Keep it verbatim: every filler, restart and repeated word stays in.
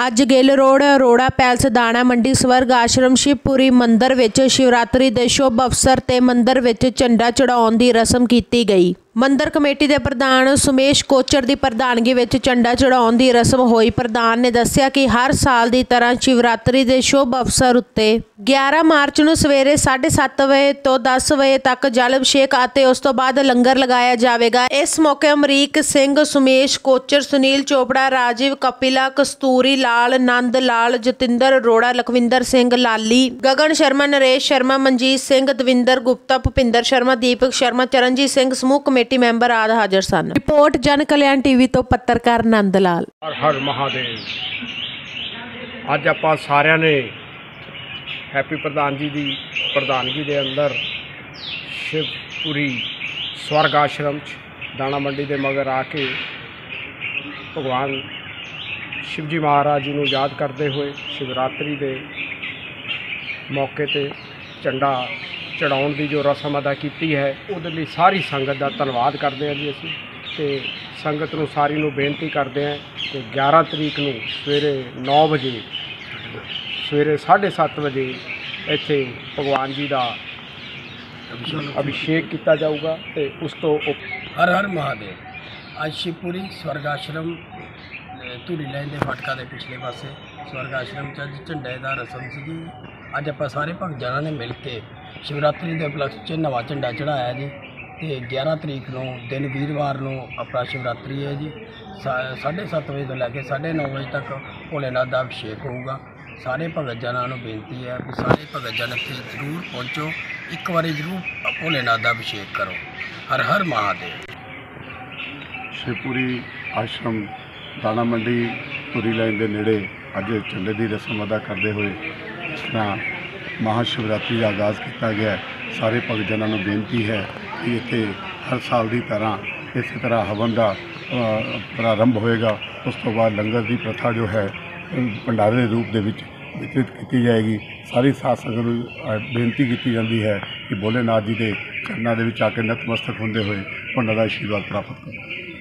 ਅੱਜ ਗਿੱਲ रोड अरोड़ा पैलस दाणा मंडी स्वर्ग आश्रम शिवपुरी मंदिर विच शिवरात्रि दे शुभ अवसर ते मंदिर विच झंडा चढ़ाउण दी रस्म कीती गई। मंदिर कमेटी के प्रधान सुमेश कोचर की प्रधानगी विच झंडा चढ़ाउण दी रस्म होई। प्रधान ने दस्सिया कि हर साल की तरह शिवरात्रि के शुभ अवसर उत्ते ग्यारह मार्च नूं सवेरे साढ़े सत्त बजे तो दस बजे तक जल अभिषेक और उस तो बाद लंगर लगाया जाएगा। इस मौके अमरीक सिंह, सुमेश कोचर, सुनील चोपड़ा, राजीव कपिला, कस्तूरी लाल, नंद लाल, जतिंदर अरोड़ा, लखविंदर सिंह लाली, गगन शर्मा, नरेश शर्मा, मनजीत सिंह, दविंदर गुप्ता, भुपिंदर शर्मा, दीपक शर्मा, चरणजीत सिंह समूह कमेटी मैंबर आदि हाजिर सन। रिपोर्ट जन कल्याण टीवी तो पत्रकार नंद लाल। हर हर महादेव। अज आपां सारिਆਂ ने हैप्पी प्रधान जी की प्रधानगी के अंदर शिवपुरी स्वर्ग आश्रम दाणा मंडी के मगर आके भगवान शिव जी महाराज जी को याद करते हुए शिवरात्रि के मौके पर झंडा चढ़ाउण की जो रस्म अदा की है उहदे लई सारी संगत का धन्यवाद करते हैं जी। असीं ते संगत नूं सारी नूं बेनती करते हैं कि ग्यारह तरीक नूं सवेरे नौ बजे सवेरे साढ़े सत्त बजे इत्थे भगवान जी का अभिषेक किया जाऊगा। तो उस तो हर हर महादेव। आज शिवपुरी स्वर्ग आश्रम धूरी लाइन के फाटका के पिछले पासे स्वर्ग आश्रम अज झंडे का रस्म सी। अज आप सारे भगत जना ने मिल के शिवरात्रि के उपलक्ष्य नवा झंडा चढ़ाया जी। तो ग्यारह तरीक को दिन वीरवार को अपना शिवरात्रि है जी। सा साढ़े सत्त बजे तो लैके साढ़े नौ बजे तक भोलेनाथ का अभिषेक होगा। सारे भगत जना बेनती है कि सारे भगत जन इत्थे जरूर पहुँचो, एक बार जरूर भोलेनाथ का अभिषेक करो। हर हर महादेव। शिवपुरी आश्रम दाणा मंडी पुरी लाइन के नेड़े अज झंडे की रस्म अदा करते हुए इस तरह महाशिवरात्रि का आगाज़ किया गया। सारे भगत जनां नूं बेनती है कि इत्थे हर साल की तरह इस तरह हवन का प्रारंभ होएगा। उस तो बाद लंगर की प्रथा जो है भंडारे के रूप के वितरित की जाएगी। सारी साध संगत नूं बेनती की जाती है कि भोलेनाथ जी के चरणों के आके नतमस्तक होंदे हुए उन्हां दा आशीर्वाद प्राप्त करो।